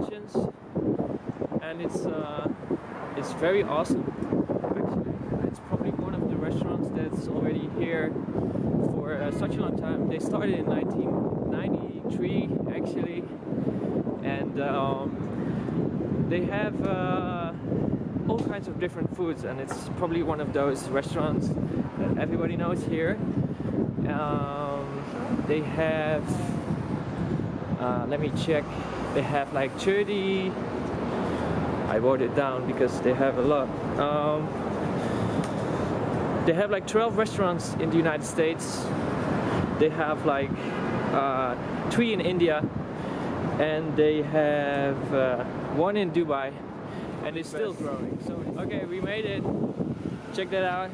kitchens, and it's very awesome. Actually, it's probably one of the restaurants that's already here for such a long time. They started in 1993 actually, and they have all kinds of different foods, and it's probably one of those restaurants that everybody knows here. They have, let me check, they have like 30, I wrote it down because they have a lot. They have like 12 restaurants in the United States. They have like 3 in India, and they have 1 in Dubai, and it's still growing. So okay, we made it. Check that out.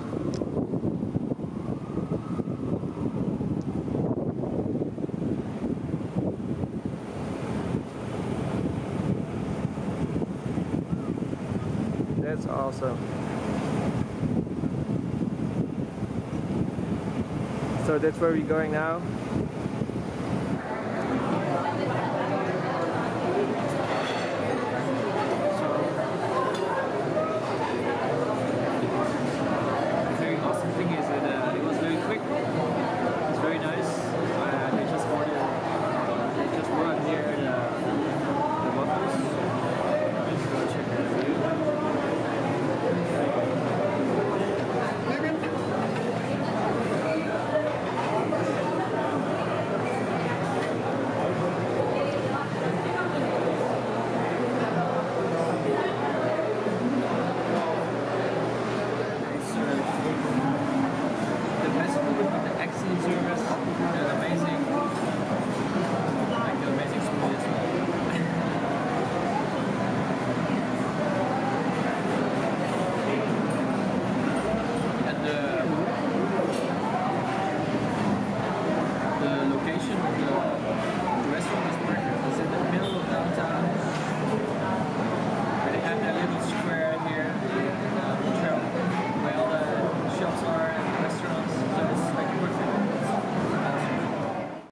That's awesome. So that's where we're going now.